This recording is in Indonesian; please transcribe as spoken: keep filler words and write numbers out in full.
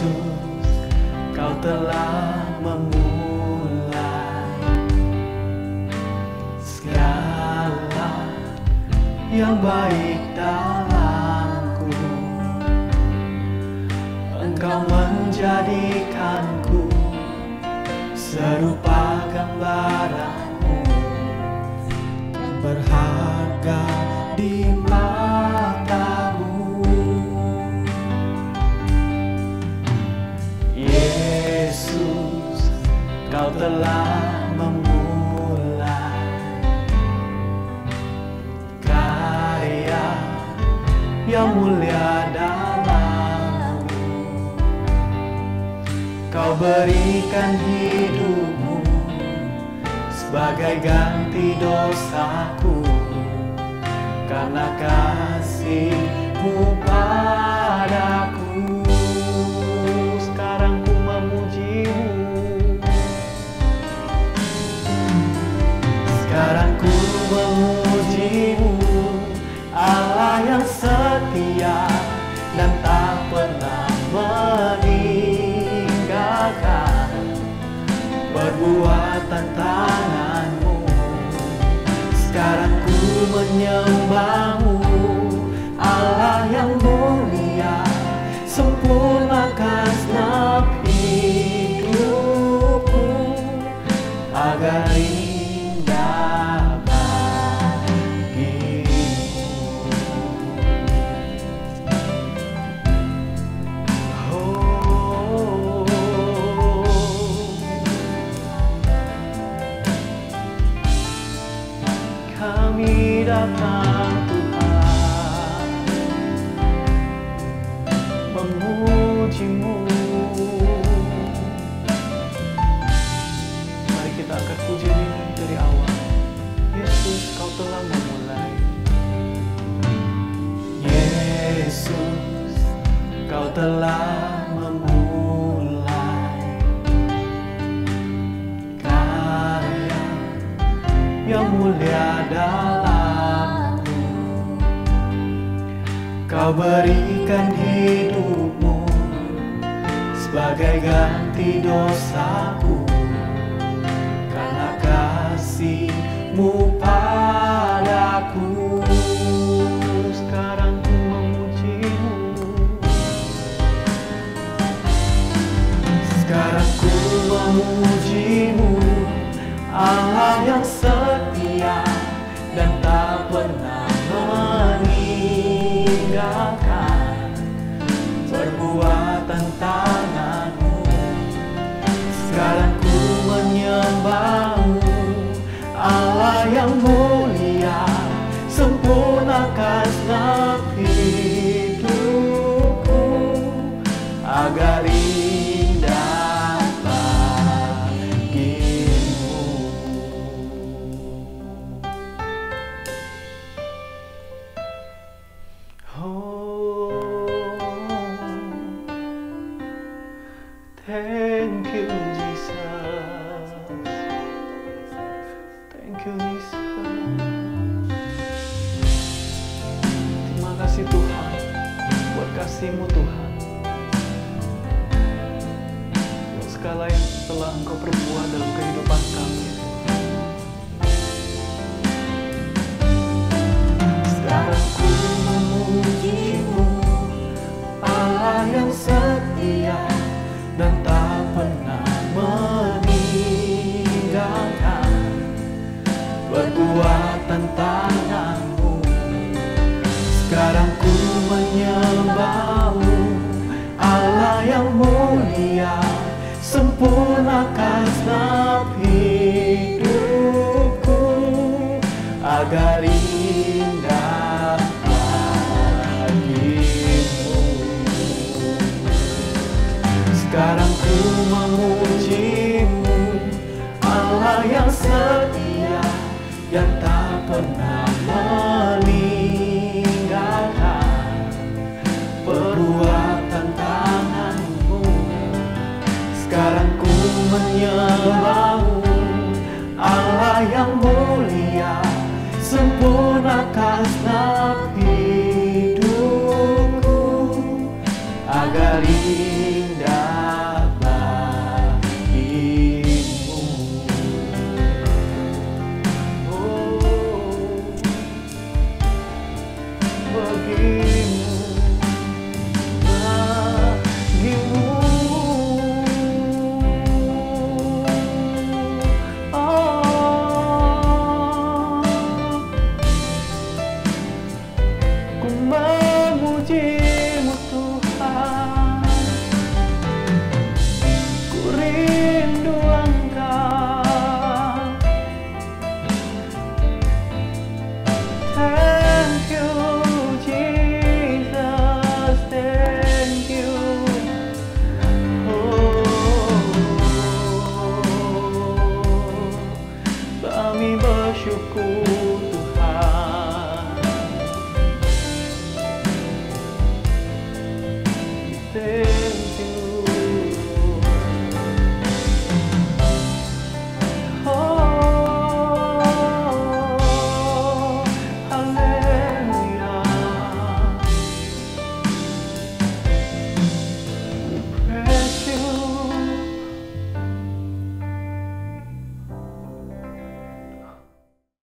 Yesus, Kau telah memulai segala yang baik dalamku. Engkau menjadikanku serupa gambaran-Mu, berharga di mata-Mu. Yesus, Kau telah memulai karya yang mulia dalam-Mu. Kau berikan hidup-Mu sebagai ganti dosaku, karena kasih-Mu padaku. Sekarang ku memuji-Mu, sekarang ku memuji-Mu, Allah yang setia dan tak pernah meninggalkan perbuatan tangan-Mu. Sekarang ku menyembah-Mu, Allah yang mulia, sempurnakan segenap hidupku agar indah bagimu. Oh, kami datang Tuhan memuji-Mu. Mari kita angkat pujian ini dari awal. Yesus, Kau telah memulai. Yesus, Kau telah memulai karya yang mulia dalam-Mu. Kau berikan hidup-Mu sebagai ganti dosaku, karena kasih-Mu padaku. Sekarang ku memuji-Mu, sekarang ku memuji-Mu, Allah yang setia dan tak pernah meninggalkan perbuatan tangan-Mu. Sekarang ku menyembah-Mu, Allah yang mulia, sempurnakan segenap hidupku agar indah bagimu. Oh, thank you Jesus, thank you Jesus. Terima kasih Tuhan buat kasih-Mu Tuhan, buat segala yang telah Engkau perbuat dalam kehidupan kami. Sekarang ku memuji-Mu, Allah yang setia dan tak pernah meninggalkan perbuatan tangan-Mu. Sekarang ku menyembah-Mu, Allah yang mulia, sempurnakan segenap hidupku agar indah bagimu. Sekarang ku memuji-Mu, Allah yang setia yang tak pernah meninggalkan perbuatan tangan-Mu. bagimu, bagimu. Oh, ku memuji